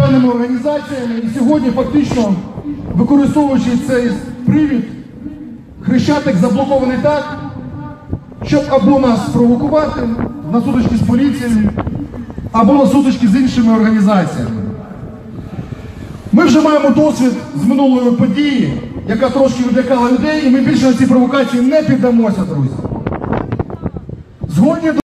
певними організаціями. І сьогодні фактично, використовуючи цей привід, Хрещатик заблокований так, щоб або нас провокувати на сутички з поліцією, або на сутички з іншими організаціями. Ми вже маємо досвід з минулої події, яка трошки відлякала людей, і ми більше на ці провокації не піддамося, друзі. Згодні